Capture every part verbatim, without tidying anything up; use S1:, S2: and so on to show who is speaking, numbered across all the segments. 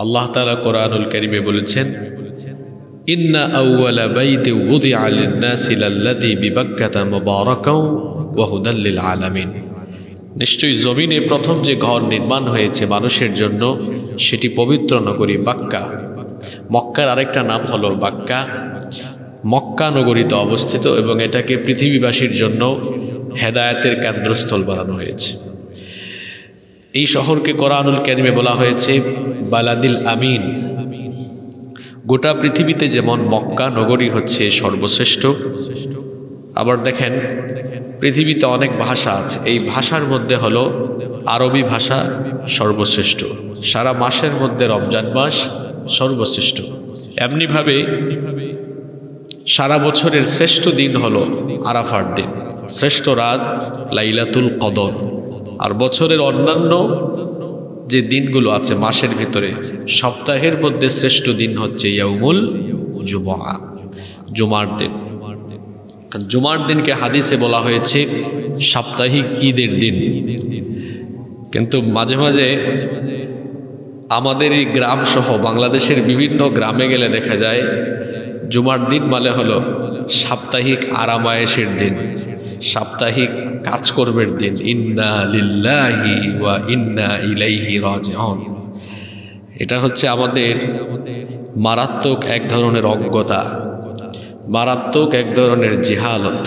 S1: আল্লাহ তাআলা কোরআনুল কারীমে বলেছেন, ইন্না আউওয়ালা বাইতিন ওয়ুদিআ লিন-নাসি লাল্লাযী বিবাক্কাতা মুবারাকাও ওয়া হুদাল লিল আলামিন। নিশ্চয়ই জমিনে প্রথম যে ঘর নির্মাণ হয়েছে মানুষের জন্য সেটি পবিত্র নগরী বাক্কা। মক্কার আরেকটা নাম হলো বাক্কা। মক্কা নগরীতে অবস্থিত এবং এটাকে পৃথিবীবাসীর জন্য হেদায়েতের কেন্দ্রস্থল বানানো হয়েছে। এই শহরকে কোরআনুল কারীমে বলা হয়েছে বালাদিল আমিন। গোটা পৃথিবীতে যেমন মক্কা নগরী হচ্ছে সর্বশ্রেষ্ঠ, আবার দেখেন পৃথিবীতে অনেক ভাষা আছে, এই ভাষার মধ্যে হলো আরবি ভাষা সর্বশ্রেষ্ঠ। সারা মাসের মধ্যে রমজান মাস সর্বশ্রেষ্ঠ। এমনিভাবে সারা বছরের শ্রেষ্ঠ দিন হলো আরাফার দিন, শ্রেষ্ঠ রাত লাইলাতুল কদর। আর বছরের অন্যান্য যে দিনগুলো আছে মাসের ভিতরে, সপ্তাহের মধ্যে শ্রেষ্ঠ দিন হচ্ছে ইয়াউমুল জুমআ, জুমার দিন। জুমার দিনকে হাদিসে বলা হয়েছে সাপ্তাহিক ঈদের দিন। কিন্তু মাঝে মাঝে আমাদের এই গ্রাম সহ বাংলাদেশের বিভিন্ন গ্রামে গেলে দেখা যায় জুমার দিন মানে হলো সাপ্তাহিক আরামায়েশের দিন, সাপ্তাহিক কাজকর্মের দিন। ইন্না লিল্লাহি ওয়া ইন্না ইলাইহি রাজিউন। এটা হচ্ছে আমাদের মারাত্মক এক ধরনের অজ্ঞতা, মারাত্মক এক ধরনের জিহালত।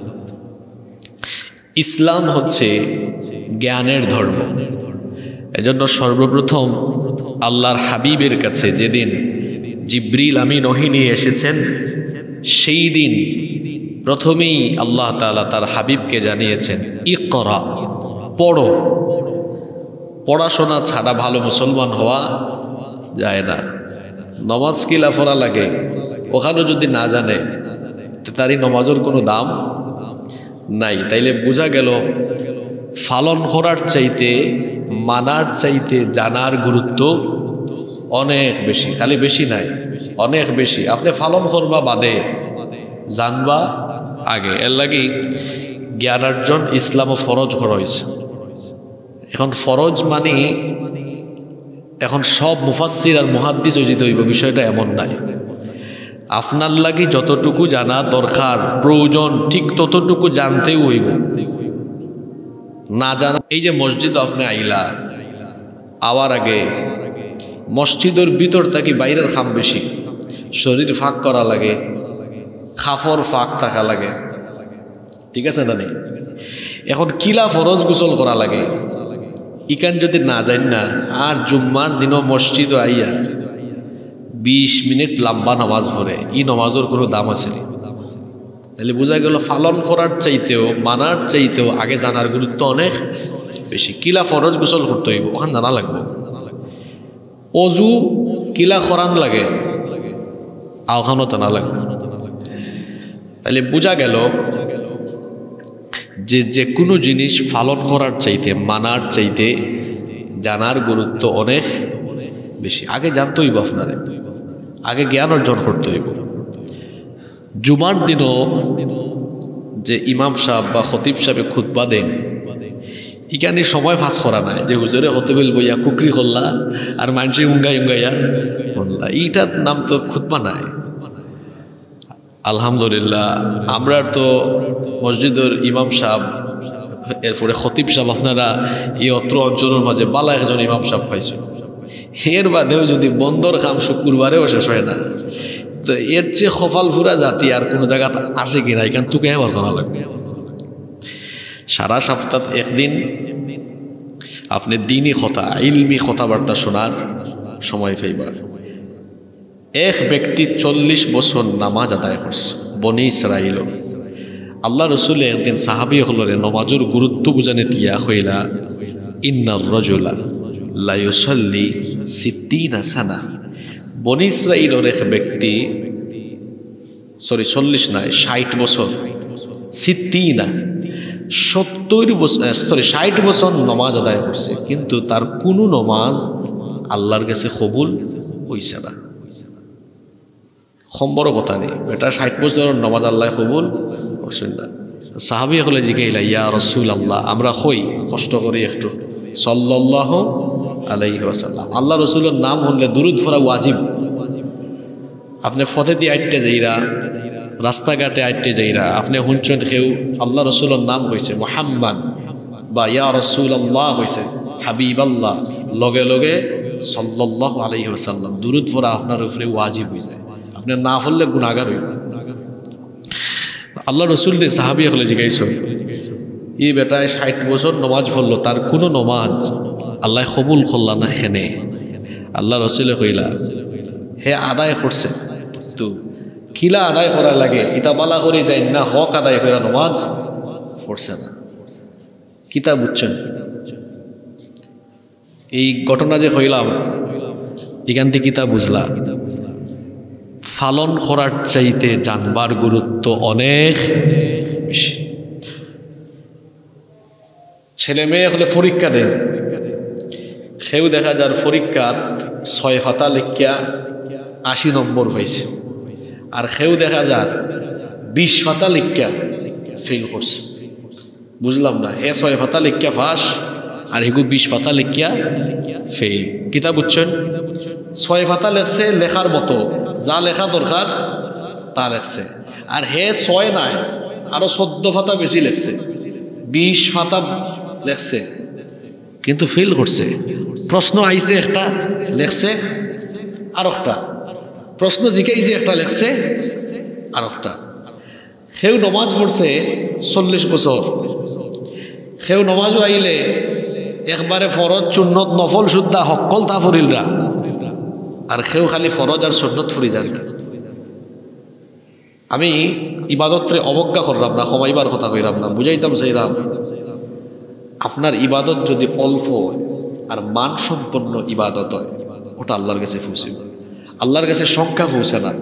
S1: ইসলাম হচ্ছে জ্ঞানের ধর্ম। এজন্য সর্বপ্রথম আল্লাহর হাবিবের কাছে যেদিন জিবরিল আমিন ওহী নিয়ে এসেছেন, সেই দিন প্রথমেই আল্লাহ তাআলা তার হাবিবকে জানিয়েছেন ইকরা, পড়ো। পড়াশোনা ছাড়া ভালো মুসলমান হওয়া যায় না। নমাজ কিলা পড়া লাগে, ওখানেও যদি না জানে তারই নমাজের কোনো দাম নাই। তাইলে বোঝা গেল পালন করার চাইতে মানার চাইতে জানার গুরুত্ব অনেক বেশি। খালি বেশি নাই, অনেক বেশি। আপনি পালন করবা বাদে জানবা আগে। এর লাগি জ্ঞানার্জন ইসলামও ফরজ হয়েছে। এখন ফরজ মানে এখন সব মুফাসসির আর মুহাদ্দিস উচিত হইব, বিষয়টা এমন নাই। আপনার লাগি যতটুকু জানা দরকার প্রয়োজন ঠিক ততটুকু জানতেও হইব। না জানা, এই যে মসজিদ আপনি আইলা, আওয়ার আগে মসজিদের ভিতর থাকি বাইরের খাম বেশি, শরীর ফাঁক করা লাগে, খাফর ফাঁক থাকা লাগে, ঠিক আছে না? নেই এখন কিলা ফরজ গোসল করা লাগে, ইকান যদি না যান না, আর জুম্মার দিনও মসজিদ আইয়া বিশ মিনিট লম্বা নামাজ পড়ে, ই নামাজের কোনো দাম আছে? তাহলে বোঝা গেল পালন করার চাইতেও মানার চাইতেও আগে জানার গুরুত্ব অনেক বেশি। কিলা ফরজ গোসল করতে হইব ওখান জানা লাগবে। অজু কিলা করান লাগে ওখানও জানা লাগবে। তাহলে বোঝা গেল যে যে কোনো জিনিস পালন করার চাইতে মানার চাইতে জানার গুরুত্ব অনেক বেশি। আগে জানতে হইব, আপনার আগে জ্ঞান অর্জন করতে হইব। জুমার দিনও যে ইমাম সাহেব বা খতিব সাহেব খুতবা দেন, ইখানে সময় ফাঁস করা নাই যে হুজুরে হতবিল বইয়া কুকরি করলা আর মানুষে উঙ্গাই উঙ্গাইয়া বললা, এইটার নাম তো খুতবা নাই। আলহামদুলিল্লাহ আমরা তো মসজিদের ইমাম সাহেব এরপরে খতিব সাহেব আপনারা এই অত্র অঞ্চলের মাঝে বালা একজন ইমাম সাহেব পাইছেন। এর বাদেও যদি বন্দর খাম শুক্রবারেও শেষ হয় না, তো এর চেয়ে খফাল ফুরা জাতি আর কোনো জায়গা আছে কিনা এখান তোকে এবার জানা লাগবে। সারা সপ্তাহ একদিন আপনি দিনই কথা ইলমি কথাবার্তা শোনার সময় পাইবার। এক ব্যক্তি চল্লিশ বছর নামাজ আদায় করছে বনি ইসরাইল। আল্লাহ রসুল একদিন সাহাবি হলরে নমাজের গুরুত্ব বুঝানে তিয়া হইলা, ইন্নার রজুলা লা ইউসাল্লি সিত্তিনা সানা। বনি ইসরাইলের এক ব্যক্তি, সরি চল্লিশ নয় ষাট বছর, সিত্তিনা সত্তর বছর সরি ষাট বছর নমাজ আদায় করছে, কিন্তু তার কোনো নমাজ আল্লাহর কাছে কবুল হইছে না। সম্বর কথা নেই, এটা ষাট বছরের নমাজ আল্লাহ কবুল করছেন না। সাহাবি হলে জিগাইলা, ইয়া রাসূলুল্লাহ, আমরা হই কষ্ট করি একটু, সাল্লাল্লাহু আলাইহি ওয়াসাল্লাম। আল্লাহ রসুলের নাম হলে দুরুদ পড়া ওয়াজিব। আপনি ফতে দিয়ে আইটে যাইরা, রাস্তাঘাটে আইটে যাইরা আপনি শুনছেন কেউ আল্লাহ রসুলের নাম হয়েছে মুহাম্মদ বা ইয়া রাসূলুল্লাহ হয়েছে হাবিব আল্লাহ, লগে লগে সাল্লাল্লাহু আলাইহি ওয়াসাল্লাম দুরুদ পড়া আপনার উপরে ওয়াজিব হয়ে যায়। আপনি না পড়লে গুনাহগার হইব। আল্লাহ রসুল দিয়ে সাহাবী হলে জিজ্ঞাইছ, এই বেটায় ষাট বছর নমাজ পড়লো, তার কোনো নমাজ আল্লাহ কবুল করলা না খেনে? আল্লাহ রসুলে কইলা, হে আদায় করছে, তো কিলা আদায় করা লাগে, ইতা বালা করে যাই না, হক আদায় করা নমাজ পড়ছে না। কিতা বুঝছেন? এই ঘটনা যে হইলাম এখান থেকে কিতা বুঝলা, ফালন করার চাইতে জানবার গুরুত্ব অনেক বেশি। ছেলে মেয়ে হলে পরীক্ষা দেন, সেও দেখা যার পরীক্ষাত ছয় ফাতা লেখিয়া আশি নম্বর পাইছে, আর সেও দেখা যার বিশ ফাতা লেখিয়া ফেল করছে। বুঝলাম না, হে ছয় ফাতা লেখিয়া ফাঁস আর হেগু বিশ ফাতা লেখিয়া ফেল। কিতা বুঝছেন? ছয় ফাতা লেখছে লেখার মতো, যা লেখা দরকার তা লেখছে, আর হে ছয় নাই আরো চোদ্দ ফাতা বেশি লেখছে, বিশ ফাতা লেখছে কিন্তু ফেল করছে। প্রশ্ন আইছে একটা লেখছে আর একটা, প্রশ্ন জিজ্ঞাইছে একটা লেখছে আর একটা। সেও নমাজ পড়ছে চল্লিশ বছর, সেও নমাজও আইলে একবারে ফরজ সুন্নত নফল সুদ্ধা সকল তা ফরিলরা, আর সেও খালি ফরজ আর সুন্নত ফুরি যান। আমি ইবাদতরে অবজ্ঞা করলাম না, কমাইবার কথা কইলাম না, বুঝাইতাম চাইলাম আপনার ইবাদত যদি অল্প আর মানসম্পন্ন ইবাদত হয়, ওটা আল্লাহর কাছে পৌঁছে। আল্লাহর কাছে সংখ্যা পৌঁছে না,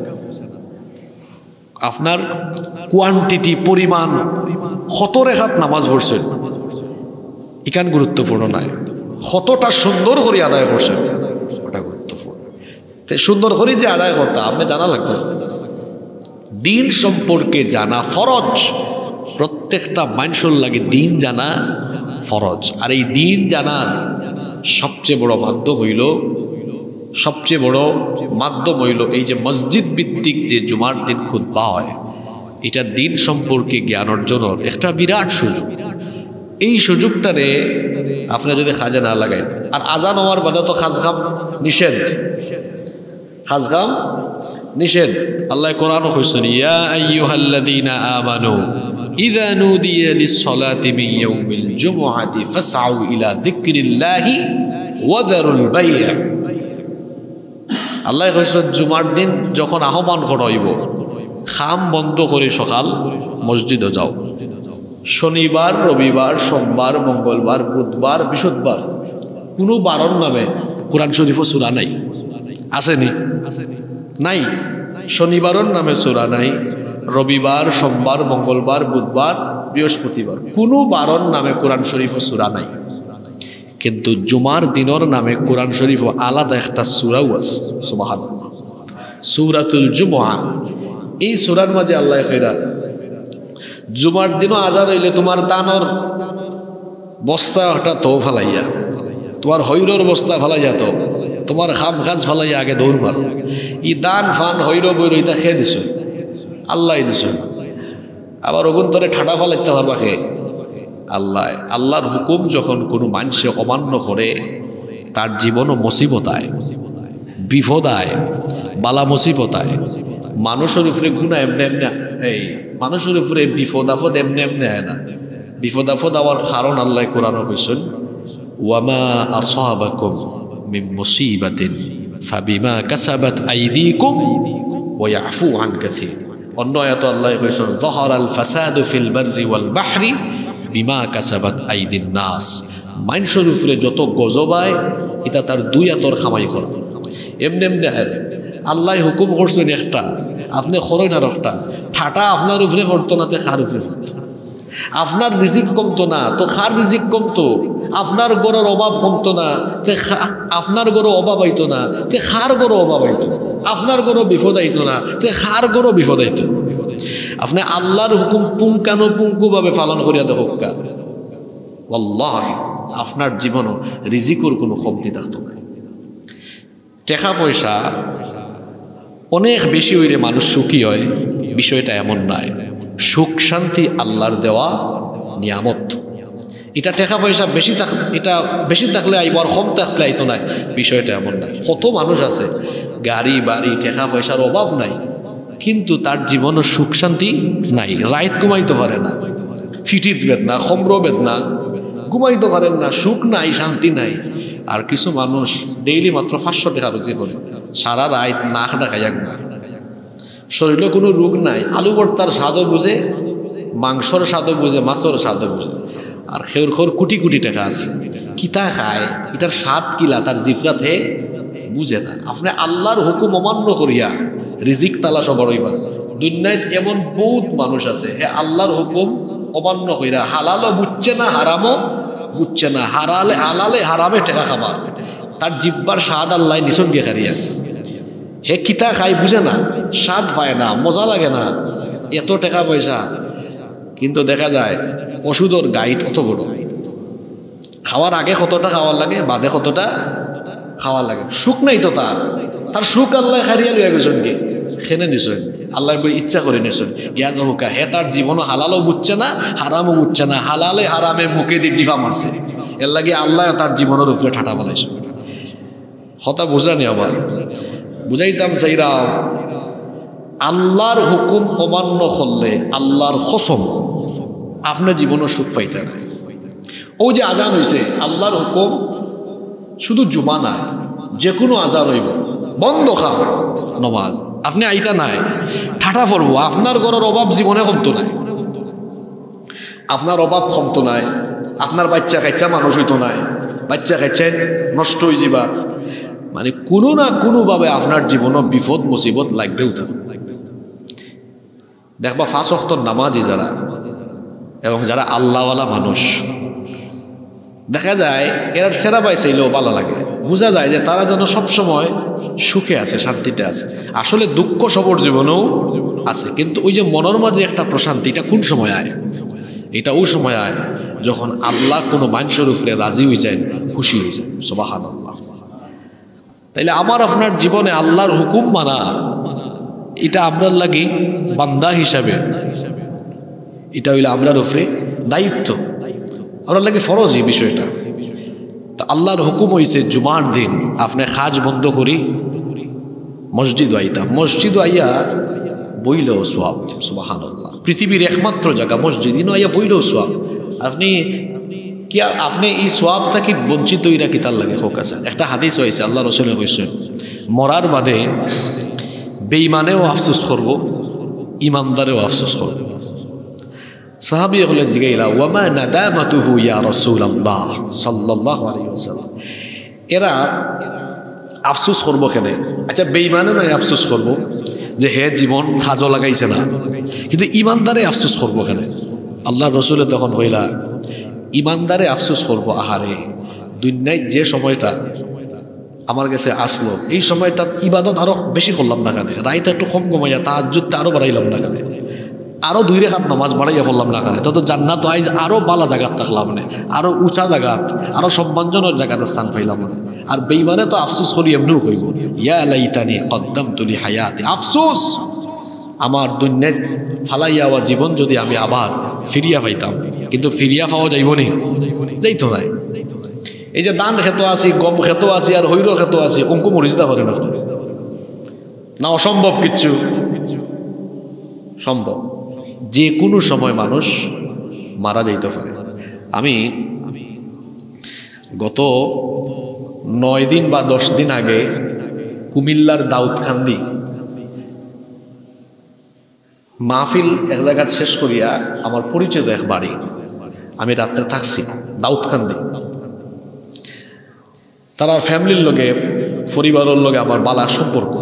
S1: আপনার কোয়ান্টিটি পরিমাণ। কত রেখাত নামাজ পড়ছেন ইকান গুরুত্বপূর্ণ নয়, কতটা সুন্দর করে আদায় করছেন ওটা গুরুত্বপূর্ণ। সুন্দর করে যে আদায় করতে আপনি জানা লাগবে। দিন সম্পর্কে জানা ফরজ, প্রত্যেকটা মানুষের লাগে দিন জানা ফরজ। আর এই দিন জানার সবচেয়ে বড় মাধ্যম হইল সবচেয়ে বড় মাধ্যম হইল এই যে মসজিদ ভিত্তিক যে জুমার দিন খুতবা হয়, এটা দিন সম্পর্কে জ্ঞান অর্জনের একটা বিরাট সুযোগ। এই সুযোগটারে আপনি যদি খাজে না লাগাই, আর আজান হওয়ার বাদে তো খাজ খাম নিষেধ, খাজ খাম নিষেধ। আল্লাহ কোরআনও কইছেন, ইয়া আইয়ুহাল্লাযীনা আমানু ইযা নুদিয়া লিস-সালাতি মিন ইয়াউমিল জুমআতি ফাসআউ ইলা যিকরিল্লাহি ওয়া যারুল বাই'। আল্লাহ কইছেন জুমার দিন যখন আহ্বান করা হইব, খাম বন্ধ করে সকাল মসজিদে যাও। শনিবার, রবিবার, সোমবার, মঙ্গলবার, বুধবার, বৃহস্পতিবার কোনো বারণ নামে কোরআন শরীফ ও সূরা নাই, আসেনি? নাই। শনিবারের নামে সূরা নাই, রবিবার, সোমবার, মঙ্গলবার, বুধবার, বৃহস্পতিবার কোনো বারণ নামে কোরআন শরীফ ও সূরা নাই। কিন্তু জুমার দিনের নামে কোরআন শরীফ আলাদা একটা সূরাও আছে। সুবহানাল্লাহ, সূরাতুল জুমআ। এই সূরার মাঝে আল্লাহ কইরা জুমার দিনও আজান হইলে তোমার দানর বস্তাটা তো ফালাইয়া, তোমার হৈরর বস্তা ফালাইয়া, তো তোমার খাম কাজ ফালাইয়া আগে দৌড় মার। ই দান ফান হৈর বৈর ইতা খেয়ে দিছ, আল্লাহ দিছ। আবার অগুন্তরে ঠাডা ফালাইতে পারবা খে আল্লাহ। আল্লাহর হুকুম যখন কোনো মানুষে অমান্য করে, তার জীবনও মুসিবতায়, বিপদায়, বালা মুসিবতায়। মানুষের উপরে গুণা এমনি এমনি, এই মানুষের উপরে বিপদ আপদ এমনি এমনি হয় না। বিপদ আপদ আবার কারণ আল্লাহ কোরআন কইছেন, ওয়ামা আসাবাকুম মিন মুসিবাতিন ফাবিমা কাসাবাত আইদিকুম ওয়া ইয়াফু আন কাসীর। অন্য আয়াতে আল্লাহ কইছেন, যাহারাল ফাসাদু ফিল বাররি ওয়াল বাহরি বিমা কাসাবাত আইদিন নাস। মানুষের উপরে যত গজব হয় এটা তার দুই হাতর খামাই করা, এমনি এমনি হয়। আল্লাহ হুকুম করছেন একটা, আপনি খরই না একটা। ঠাটা আপনার উপরে পড়তো না, তে খার উপরে পড়তো। আপনার রিজিক কমতো না, তো খার রিজিক কমতো। আপনার গড়ের অভাব কমতো না, তে আপনার গড়ে অভাব আইতো না, তে খার গড়ে অভাব আইতো। আপনার গড়ে বিপদ আইতো না, তে খার গড়ে বিপদ আইতো। আপনি আল্লাহর হুকুম পুঙ্খানুপুঙ্খভাবে পালন করিয়া দেখো। আল্লাহ আপনার জীবনও রিজিকর কোনো কমতি থাকতো না। টাকা পয়সা অনেক বেশি হইলে মানুষ সুখী হয়, বিষয়টা এমন নয়। সুখ শান্তি আল্লাহর দেওয়া নিয়ামত। এটা টাকা পয়সা বেশি থাক এটা বেশি থাকলে আইব আর কম থাকলে আইতো নাই, বিষয়টা এমন নাই। কত মানুষ আছে গাড়ি বাড়ি টাকা পয়সার অভাব নাই, কিন্তু তার জীবনও সুখ শান্তি নাই। রাইত ঘুমাইতে পারে না, ফিটিত বেদনা, খম্র বেদনা, ঘুমাইতে পারেন না, সুখ নাই, শান্তি নাই। আর কিছু মানুষ ডেইলি মাত্র পাঁচশো টাকা রুজি করে, সারা রাত নাক ডাকাই এক না, শরীরে কোনো রোগ নাই, আলু ভর্তার স্বাদও বুঝে, মাংসর স্বাদও বুঝে, মাছের স্বাদও বুঝে। আর খেউর খোর কোটি কোটি টাকা আছে, কিতা খায়, এটার স্বাদ কিলা তার জিফরাত হে বুঝে না। আপনি আল্লাহর হুকুম অমান্য করিয়া রিজিক তালাশ বড়ইবা। দুনিয়ায় এমন বহুত মানুষ আছে হে আল্লাহর হুকুম অমান্য কইরা হালালও বুঝছে না, হারামও বুঝছে না, হারালে হালালে হারামে টাকা খাবার, তার জিব্বার স্বাদ আল্লাহ নিছন গিয়ে খারিয়া। হে কিতা খাই বুঝে না, স্বাদ পায় না, মজা লাগে না, এত টাকা পয়সা, কিন্তু দেখা যায় ওষুধের গাইড কত বড়। খাওয়ার আগে কতটা খাওয়ার লাগে, বাদে কতটা খাওয়ার লাগে, সুখ নাই তো তার, তার সুখ আল্লাহ খারিয়া লইয়া গেছেন কি খেনে নিছেন, আল্লাহ বই ইচ্ছা করে নিছেন ইয়াদ হুকা। হে তার জীবনও হালালও বুঝছে না, হারামও বুঝছে না, হালালে হারামে মুখে দিয়ে ডিফা মারছে, এর লাগে আল্লাহ তার জীবনের উপরে ঠাটা বানাইছে। হতা বুঝানি আবার বুঝাইতাম চাইরাম, আল্লাহর হুকুম অমান্য করলে আল্লাহর কসম আপনার জীবনও সুখ পাইতে নাই। ও যে আজান হইছে, আল্লাহর হুকুম শুধু জুমা নাই, যে কোনো আজান হইব বন্ধ খাও নমাজ, আপনি আইতা নাই ঠাটা পড়বো, আপনার ঘরের অভাব জীবনে কমতো নাই, আপনার অভাব কমতো নাই, আপনার বাচ্চা কাচ্চা মানুষ হইতো নাই, বাচ্চা কাচ্চায় নষ্ট হয়ে যাবা, মানে কোনো না কোনোভাবে আপনার জীবনও বিপদ মুসিবত লাগবেও তা। দেখবা পাঁচ ওয়াক্ত নামাজি যারা এবং যারা আল্লাহওয়ালা মানুষ, দেখা যায় এরা সেরা পাই চাইলেও ভালো লাগে, বোঝা যায় যে তারা যেন সবসময় সুখে আছে, শান্তিতে আছে। আসলে দুঃখ সবর জীবনেও আছে, কিন্তু ওই যে মনের মাঝে একটা প্রশান্তি, এটা কোন সময় আয়? এটা ওই সময় আয় যখন আল্লাহ কোনো মানুষের উপরে রাজি হয়ে যায়, খুশি হয়ে যায়। সুবহানাল্লাহ। তাইলে আমার আপনার জীবনে আল্লাহর হুকুম মানা, এটা আমরার লাগি বান্দা হিসাবে, এটা হইলে আমরার উপরে দায়িত্ব, আমরা লাগে ফরজ এই বিষয়টা। তা আল্লাহর হুকুম হইছে জুমার দিন আপনি খাজ বন্ধ করি মসজিদ আইতাম, মসজিদ আইয়া বইলেও সোয়াব। সুবহানাল্লাহ। পৃথিবীর একমাত্র জায়গা মসজিদ, আইয়া বইলেও সোয়াব। আপনি কি আপনি এই সোয়াব থাকি বঞ্চিত হইরা কি তার লাগে হোক আছে। একটা হাদিস হয়েছে, আল্লাহ রসুলে কইছেন মরার বাদে বেঈমানেও আফসোস করব, ইমানদারেও আফসোস করব। সাহাবী হলে জিগাইলা ওয়ামা নাদামাতুহু ইয়া রাসূলুল্লাহ সাল্লাল্লাহু আলাইহি ওয়াসাল্লাম, এরা আফসোস করবো কেন? আচ্ছা বেঈমানে নাই আফসোস করব যে হে জীবন খাজো লাগাইছে না, কিন্তু ইমানদারে আফসোস করবো কেন? আল্লাহ রসুলে তখন হইলা ইমানদারে আফসোস করবো, আহারে দুনিয়ায় যে সময়টা আমার কাছে আসলো এই সময়টা ইবাদত আরো বেশি করলাম না কেন, রাইতে একটু কম ঘুমাইয়া তাহাজ্জুদটা আরো বাড়াইলাম না কেন, আরো দুই রেখাত নামাজ বাড়াইয়া পড়লাম না কেন, তত জান্নাত আইজ আরো বালা জায়গাত থাকলাম না, আরো উঁচা জায়গাত, আরো সম্মানজনক জায়গাতে স্থান পাইলাম না। আর বেঈমানে তো আফসোস করি এমনিও কইব ইয়া লাইতানি কদ্দামতু লি হায়াতি, আফসোস আমার দুনিয়ায় ফালাইয়া হওয়া জীবন যদি আমি আবার ফিরিয়া পাইতাম, কিন্তু ফিরিয়া পাওয়া যাইব নি? যাইতো নাই। এই যে দান খেত আছি, গম খেত আছি, আর হৈর খেত আছি, অঙ্কু মরিচিতা করেন আপনি না? অসম্ভব কিচ্ছু সম্ভব। যে কোনো সময় মানুষ মারা যাইতে পারে। আমি গত নয় দিন বা দশ দিন আগে কুমিল্লার দাউদকান্দি মাহফিল এক জায়গা শেষ করিয়া আমার পরিচিত এক বাড়ি, আমি রাত্রে থাকছি দাউদকান্দি। তারা ফ্যামিলির লগে, পরিবারের লগে আমার বালা সম্পর্ক,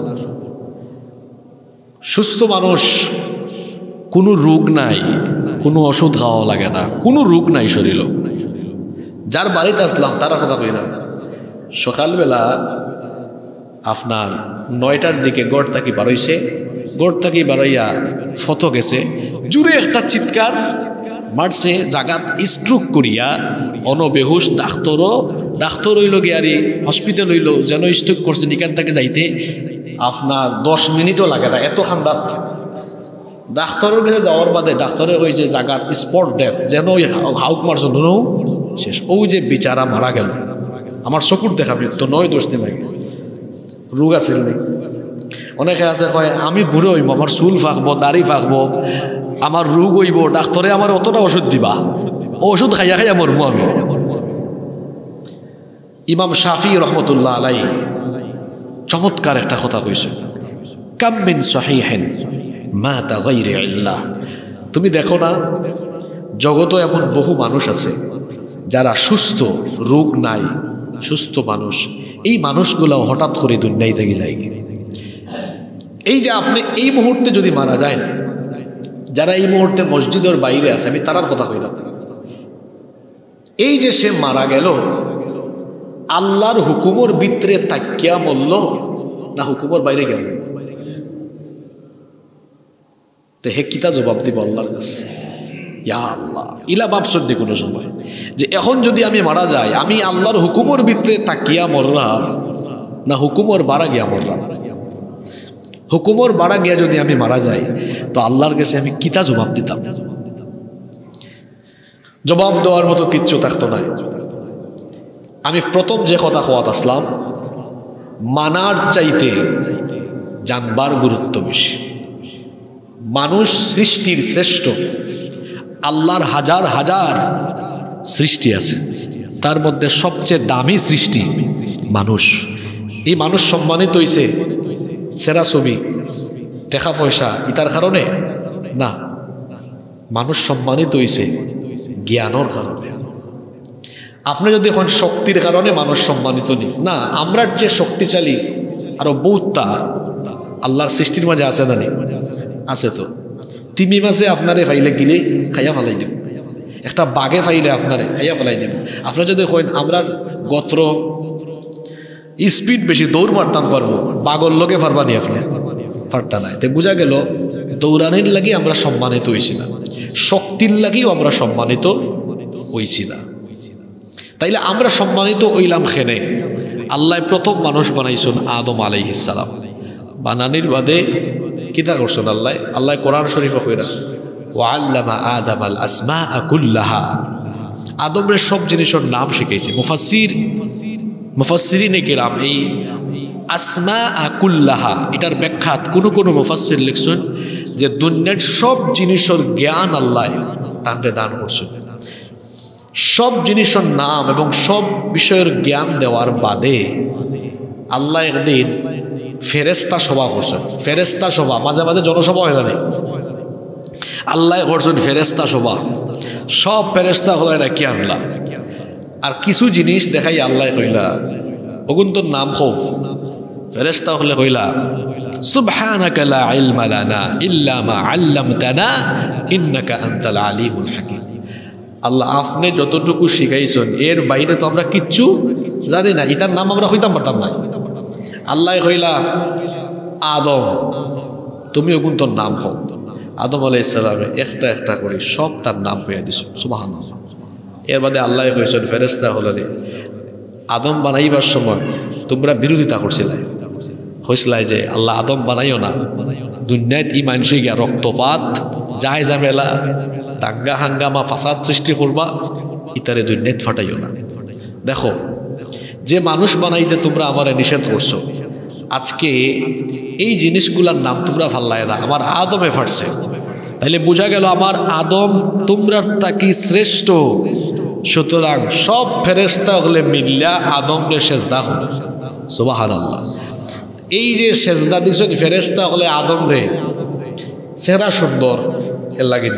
S1: সুস্থ মানুষ, কোনো রোগ নাই, কোনো ওষুধ খাওয়া লাগে না, কোনো রোগ নাই শরীরও। যার বাড়িতে আসলাম তারা কথা কই না, সকালবেলা আপনার নয়টার দিকে গড় থাকি বারোইছে, গড় থাকি বারোইয়া ফতো গেছে, জুড়ে একটা চিৎকার, মারছে জাগাত স্ট্রোক করিয়া অনবেহুশ ডাক্তরও ডাক্তর হইল গিয়ারি হসপিটাল হইল যেন স্ট্রোক করছে নিকান থেকে যাইতে আপনার দশ মিনিটও লাগে না, এত ঠান্ডাত। ডাক্তারের কাছে যাওয়ার বাদে ডাক্তারে ওই যে জাগাত স্পট ডেথ যেন ওই হাউক মারছ শেষ। ওই যে বিচারা মারা গেল, আমার চকুর দেখা মৃত্যু নয় দশ দিন আগে। রোগ আছিল নি? অনেকে আছে কয় আমি বুড়ো হইব, আমার চুল ফাঁকবো, দাড়ি ফাঁকবো, আমার রোগ হইব, ডাক্তারে আমার অতটা ওষুধ দিবা, ও ওষুধ খাইয়া খাইয়া মরবো আমি। ইমাম শাফি রহমতুল্লাহ আলাই চমৎকার একটা কথা কইছে, কাম মিন সহিহিন মাতা গায়রি ইল্লাহ। তুমি দেখো না জগতে এমন বহু মানুষ আছে যারা সুস্থ, রোগ নাই, সুস্থ মানুষ। এই মানুষগুলো হঠাৎ করে দুনিয়ায় থেকে যায়। এই যে আপনি এই মুহূর্তে যদি মারা যায়, যারা এই মুহূর্তে মসজিদের বাইরে আছে, আমি তারার কথা কইলাম, এই যে সে মারা গেল আল্লাহর হুকুমর ভিতরে তাকিয়া মরল না হুকুমর বাইরে গেল? তো হে কিতা জবাব দিব আল্লাহর কাছে? ইয়া আল্লাহ, ইলা ভাবছেন নি কোনো সময় যে এখন যদি আমি মারা যাই, আমি আল্লাহর হুকুমর ভিতরে তাকিয়া মরলাম না হুকুমর বাড়া গিয়া মরলাম? হুকুমর বাড়া গিয়া যদি আমি মারা যাই তো আল্লাহর কাছে আমি কিতা জবাব দিতাম? জবাব দেওয়ার মতো কিচ্ছু থাকতো না। আমি প্রথম যে কথা হওয়াত আসলাম, মানার চাইতে জানবার গুরুত্ব বেশি। মানুষ সৃষ্টির শ্রেষ্ঠ, আল্লাহর হাজার হাজার সৃষ্টি আছে, তার মধ্যে সবচেয়ে দামি সৃষ্টি মানুষ। এই মানুষ সম্মানিত হইছে সেরা ছবি, টাকা পয়সা ইতার কারণে না, মানুষ সম্মানিত হইছে জ্ঞানের কারণে। আপনি যদি এখন শক্তির কারণে মানুষ সম্মানিত নেই না, আমরা যে শক্তিশালী আরো বহুতটা আল্লাহর সৃষ্টির মাঝে আছে না? নেই আছে তো। তিমি মাছে আপনারে ফাইলে গিলে খাইয়া ফেলাই দেব, একটা বাঘে ফাইলে আপনারে খাইয়া ফেলাই দেব। আপনার যদি কইন আমরা গোত্র স্পিড বেশি, দৌড় মারতাম পারবো, বাঘর লোকে পারবানি আপনি পারতা নাই। তো বোঝা গেল দৌড়ানির লাগি আমরা সম্মানিত হইছি না, শক্তির লাগিও আমরা সম্মানিত হইছি না। তাইলে আমরা সম্মানিত হইলাম খেনে? আল্লাহ প্রথম মানুষ বানাইছেন আদম আলাইহিস সালাম। বানানির বাদে কিতা করছেন আল্লাহ? আল্লাহ কোরআন শরীফে কইরা ওয়াল্লামা আদামাল আসমাআ কুল্লাহা, আদমরে সব জিনিসের নাম শিখাইছে। মুফাসসির মুফাসসিরিনে কেরাম এই আসমাআ কুল্লাহা এটার ব্যাখ্যা কোন কোন মুফাসসির লিখছেন যে দুনিয়ার সব জিনিসের জ্ঞান আল্লাহ তাকে দান করছেন। সব জিনিসের নাম এবং সব বিষয়ের জ্ঞান দেওয়ার বাদে আল্লাহ একদিন ফেরেস্তা সভা করছেন। ফেরেস্তা সভা মাঝে মাঝে জনসভা হয় না, আল্লাহ করছেন ফেরেস্তা সভা। সব ফেরেস্তা হলো এটা কি আনলা, আর কিছু জিনিস দেখাই আল্লাহ কইলা ওগুন তোর নাম হোক। ফেরেস্তা হলে কইলা সুবহানাকা লা ইলমা লানা ইল্লা মা আল্লামতানা ইন্নাকা আনতাল আলিমুল হাকিম। আল্লাহ আপনি যতটুকু শিখাইছেন এর বাইরে তো আমরা কিচ্ছু জানি না, এটার নাম আমরা হইতাম পারতাম না। আল্লাহ কইলা আদম তুমি ওগুন তোর নাম হোক। আদম আলাইহিস সালামে একটা একটা করে সব তার নাম হইয়া দিছ, সুবহানাল্লাহ। এর বাদে আল্লাহ কইছেন ফেরেশতা হলে রে আদম বানাইবার সময় তোমরা বিরোধিতা করছিলে, হইসলাই যে আল্লাহ আদম বানাইও না, দুনিয়াত ই মানুষে গিয়া রক্তপাত যায় ঝামেলা দাঙ্গা হাঙ্গামা ফাসাদ সৃষ্টি করবা, ইতারে দুনিয়াত ফাটাইও না। দেখো যে মানুষ বানাইতে তোমরা আমারে নিষেধ করছো, আজকে এই জিনিসগুলার নাম তোমরা ফাল্লায় না, আমার আদমে ফাটছে। তাইলে বোঝা গেল আমার আদম তোমরা তাকি শ্রেষ্ঠ। সুতরাং সব ফেরেশতা হলে মিল্লা আদমরে সেজদা হলো, সুবহানাল্লাহ। এই যে সেজদা দিছেন ফেরেশতা হলে আদমরে, চেহারা সুন্দর এর লাগে,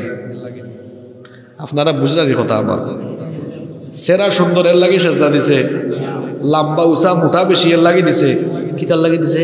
S1: আপনারা বুঝার কথা আমার, চেহারা সুন্দর এর লাগে সেজদা দিছে, লম্বা উঁচা মোটা বেশি এর লাগে দিছে, কিতার লাগে দিছে?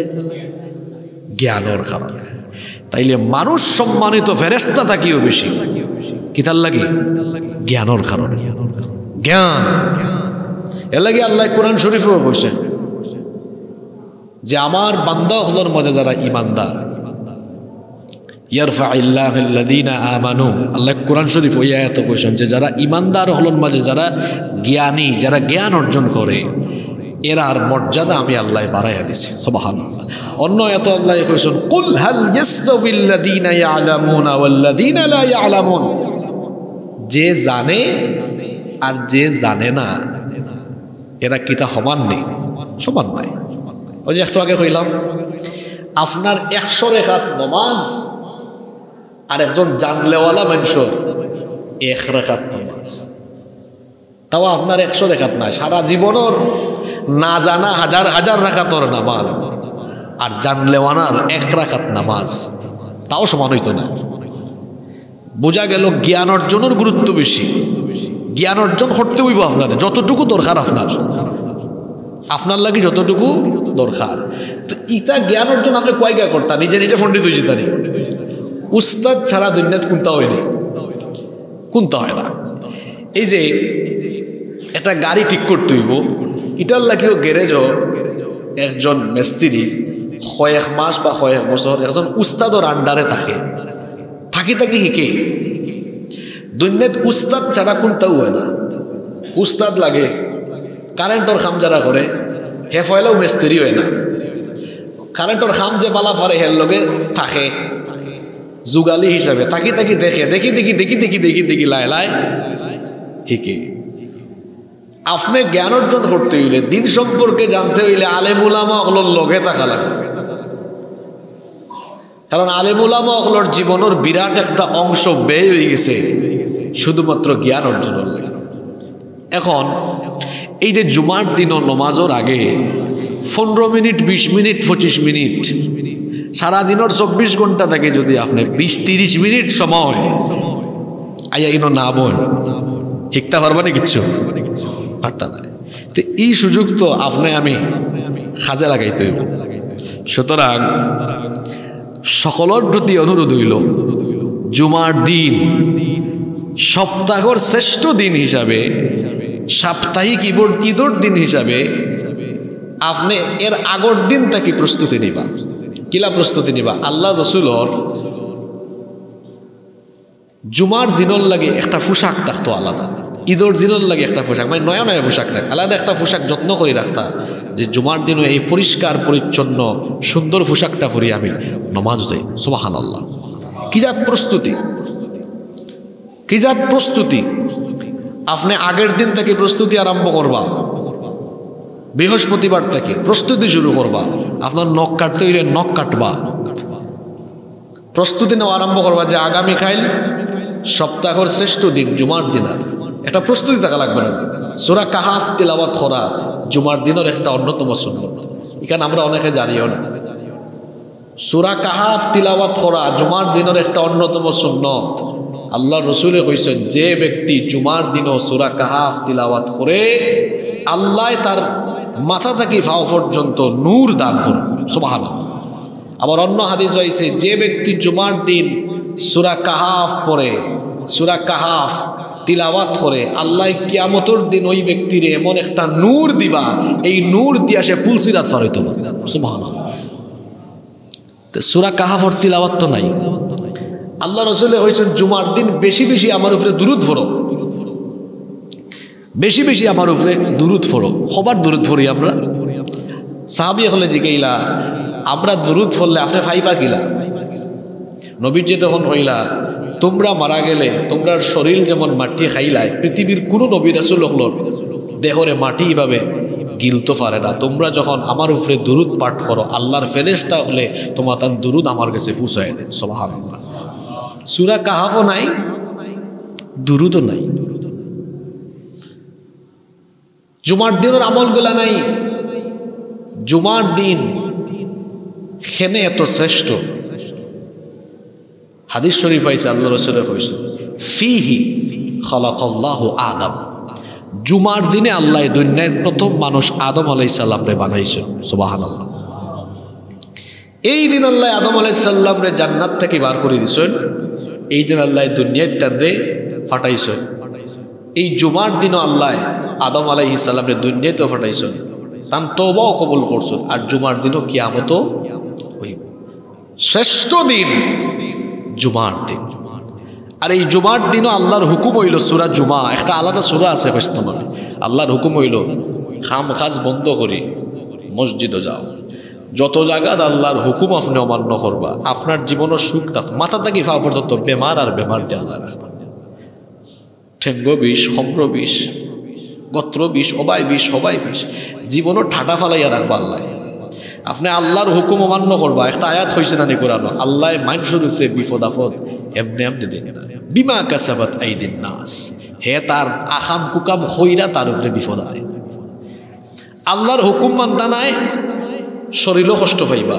S1: জ্ঞানের কারণে। তাইলে মানুষ সম্মানিত ফেরেশতা থাকিও বেশি কিতার লাগে? জ্ঞানের কারণে। জ্ঞান এর লাগে আল্লাহ কোরআন শরীফেও কইছেন যে আমার বান্দা হলোর মধ্যে যারা ইমানদার ইয়ারফাইল্লাহুল্লাযীনা আমানু, আল্লাহ কোরআন শরীফ ওই আয়াতে কইছেন যে যারা ঈমানদার হলন মাঝে, যারা জ্ঞানী, যারা জ্ঞান অর্জন করে, এরার মর্যাদা আমি আল্লাহ বাড়াইয়া দিছি। সুবহানাল্লাহ। অন্য এত আল্লাহ কইছেন কুল হাল ইয়াস্তাবিল্লাযীনা ইয়ালামুনা ওয়াল্লাযীনা লা ইয়ালামুন, যে জানে আর যে জানে না এরা কি তা সমান নেই? সমান নাই। ওই যে একটু আগে কইলাম আপনার একশো রেখাত নমাজ আর একজন জানলেওয়ালা মানুষের এক রেখাত নমাজ, তাও আপনার একশো রেখাত নাই। সারা জীবনের না জানা হাজার হাজার রাকাতর নামাজ আর জানলেওয়ানার এক রাকাত নামাজ, তাও সমান হইতো না। বোঝা গেল জ্ঞান অর্জনের গুরুত্ব বেশি। জ্ঞান অর্জন করতে হইব আপনার যতটুকু দরকার, আপনার আপনার লাগে যতটুকু দরকার। তো ইটা জ্ঞান অর্জন আপনি কয়েক করতা নিজে নিজে পণ্ডিত হয়েছে তারি, উস্তাদ ছাড়া দুনিয়াত কোনটা হয়নি, কোনটা হয় না। এই যে একটা গাড়ি ঠিক করতে হইব, ইটার লাগিও গ্যারেজও একজন মিস্ত্রি কয়েক মাস বা কয়েক বছর একজন উস্তাদর আন্ডারে থাকে, থাকি থাকি শিখে। দুনিয়াত উস্তাদ ছাড়া কোনটাও হয় না। উস্তাদ লাগে কারেন্টর খাম যারা করে হে ফয়লাও মিস্ত্রি হয় না। কারেন্টর খাম যে বালা পারে হের লগে থাকে যুগালি হিসাবে, তাকি তাকি দেখে দেখি দেখি দেখি দেখি দেখি দেখি লাই লাই শিখে। আপনি জ্ঞান অর্জন করতে হইলে, দিন সম্পর্কে জানতে হইলে আলেম উলামা ওগুলোর লগে থাকা লাগবে। কারণ আলেম উলামা ওগুলোর জীবনের বিরাট একটা অংশ ব্যয় হয়ে গেছে শুধুমাত্র জ্ঞান অর্জনের লাগে। এখন এই যে জুমার দিন ও নমাজের আগে পনেরো মিনিট, বিশ মিনিট, পঁচিশ মিনিট, সারাদিনের চব্বিশ ঘন্টা থেকে যদি আপনি বিশ তিরিশ মিনিট সময় আইয়া ইনো না বোন শিখতে পারবা না কিচ্ছু পারতা না। তো এই সুযোগ তো আপনি আমি কাজে লাগাইতে হইব। সুতরাং সকলের প্রতি অনুরোধ হইল জুমার দিন সপ্তাহের শ্রেষ্ঠ দিন হিসাবে, সাপ্তাহিক ঈদর ঈদর দিন হিসাবে আপনি এর আগর দিন তাকে প্রস্তুতি নিবা। কিলা প্রস্তুতি নিবা? আল্লাহ রসুলর জুমার দিনের লাগে একটা পোশাক থাকতো আলাদা, ঈদর দিনের লাগে একটা পোশাক, মানে নয়া নয়া পোশাক নাই, আলাদা একটা পোশাক যত্ন করে রাখতা যে জুমার দিনও এই পরিষ্কার পরিচ্ছন্ন সুন্দর পোশাকটা পরি আমি নমাজ যাই। সুবহানাল্লাহ। কি জাত প্রস্তুতি, কি জাত প্রস্তুতি! আপনি আগের দিন থেকে প্রস্তুতি আরম্ভ করবা, বৃহস্পতিবার থেকে প্রস্তুতি শুরু করবা। আপনার নখ কাটতে হইলে নখ কাটবা, প্রস্তুতি নেওয়া আরম্ভ করবা যে আগামীকাল সপ্তাহের শ্রেষ্ঠ দিন জুমার দিন। আর একটা প্রস্তুতি থাকা লাগবে না। সূরা কাহাফ তিলাওয়াত করা জুমার দিনের একটা অন্যতম সুন্নত, এখানে আমরা অনেকে জানিও না। সূরা কাহাফ তিলাওয়াত করা জুমার দিনের একটা অন্যতম সুন্নত। আল্লাহ রসুলে কইছেন যে ব্যক্তি জুমার দিনও সূরা কাহাফ তিলাওয়াত করে আল্লাহ তার মাথা থেকে পাও পর্যন্ত নূর দান করুন। সুবহানাল্লাহ। আবার অন্য হাদিস হয়েছে যে ব্যক্তি জুমার দিন সূরা কাহাফ পড়ে, সূরা কাহাফ তিলাওয়াত করে, আল্লাহ কিয়ামতের দিন ওই ব্যক্তির এমন একটা নূর দিবা, এই নূর দিয়া সে পুলসিরাত পার হইতে পারে। সুবহানাল্লাহ। তো সূরা কাহাফের তিলাওয়াত তো নাই। আল্লাহ রসুলে হয়েছেন জুমার দিন বেশি বেশি আমার উপরে দুরুদ পড়ো, বেশি বেশি আমার উপরে দুরুদ পড়ো। সবার দুরুদ পড়ি আমরা। সাহাবী হলে জিগাইলা আমরা দুরুদ পড়লে আপনি ফাইবা কিলা? নবীর যে তখন হইলা তোমরা মারা গেলে তোমরা শরীর যেমন মাটি খাইলাই, পৃথিবীর কোনো নবী রাসূল হলোর দেহরে মাটি এভাবে গিলতে পারে না। তোমরা যখন আমার উপরে দুরুদ পাঠ করো আল্লাহর ফেরেশতা হলে তোমার তার দুরুদ আমার কাছে পৌঁছায় দেন। সুবহানাল্লাহ। সূরা কাহাফও নাই, দুরুদও নাই, জুমার দিনের আমলগুলা নাই। জুমার দিন খেনে এত শ্রেষ্ঠ। হাদিস শরীফ আইছে আল্লাহ রাসূলের কইছে ফিহি খালাকাল্লাহু আদম, জুমার দিনে আল্লাহ দুনিয়ার প্রথম মানুষ আদম আলাইহিস সালাম রে বানাইছেন। সুবহানাল্লাহ। এই দিন আল্লাহ আদম আলাইহিস সালাম রে জান্নাত থেকে বার করে দিয়েছেন, এই দিন আল্লাহ দুনিয়ার তারে ফাটাইছেন। এই জুমার দিনও আল্লাহ আদম আলাইহিস সালাম রে দুনিয়াতেও ফাটাইছেন, তান তওবাও কবুল করছেন। আর জুমার দিনও কিয়ামতও হইব। শ্রেষ্ঠ দিন জুমার দিন। আর এই জুমার দিনও আল্লাহর হুকুম হইল সূরা জুমা, একটা আলাদা সূরা আছে ইসলামে। আল্লাহর হুকুম হইল খাম খাজ বন্ধ করি মসজিদে যাও। যত জায়গাত আল্লাহর হুকুম আপনি অমান্য করবা, আপনার জীবনও সুখ থাক। মাথা থাকি ফা পর্যন্ত বেমার আর বেমার দিয়ে আল্লাহ রাখবা। ঠেঙ্গ বিষ, সম্র বিষ, গোত্র বিষ, অবাই বিষ, সবাই বিষ, জীবনও ঠাটা ফালাইয়া রাখবা আল্লাহ। আপনি আল্লাহর হুকুম অমান্য করবা। একটা আয়াত হয়েছে না কোরআন, আল্লাহ মানুষের উপরে বিপদ আপদ এমনি এমনি দিন না। বিমা কাসাবাত আইদিন নাস, হে তার আখাম কুকাম হইরা তার উপরে বিপদ আনে। আল্লাহর হুকুম মানতা নাই, শরীরও কষ্ট পাইবা,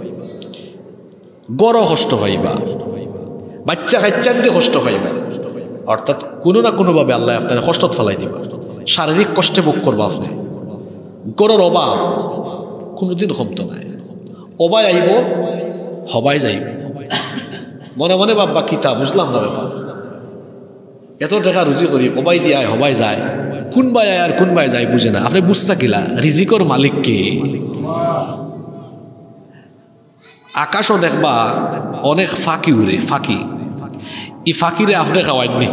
S1: গড়ও কষ্ট পাইবা, বাচ্চা কাচ্চান দিয়ে কষ্ট পাইবা। অর্থাৎ কোনো না কোনোভাবে আল্লাহ আপনার কষ্ট ফেলাই দিবা, শারীরিক কষ্টে ভোগ করবা। আপনি গড়ের অভাব কোনোদিন কমতো নাই, অবাই আইব হবাই যাইব। মনে মনে বাব্বা কিতা বুঝলাম না ব্যাপার, এত টাকা রুজি করি অবাই দিয়ে আয় হবাই যায়, কোন বাই আয় আর কোন বাই যায় বুঝে না। আপনি বুঝতে কিলা রিজিকর মালিক কে? আকাশও দেখবা অনেক ফাঁকি উড়ে, ফাঁকি। এই ফাঁকিরে আপনি খাওয়াইনি।